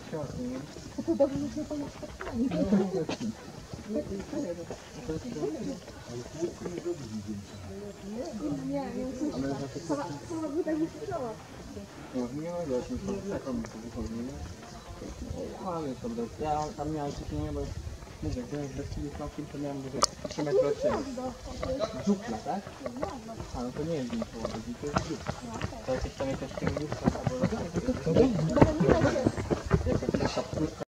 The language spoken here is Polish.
To dobrze, że to jest spotkanie. Nie, sama by tak nie słyszała. Nie no, wiesz, my to taką wychodzimy. Ale to dobrze. Ja tam miałem ciśnienie, bo mówię, gdy wreszcie krokiem, to miałem 3 metry od siebie. Dziupla, tak? A no to nie jest dzień połowy, to jest dziupla. To jakieś tam jakaś księgówka albo...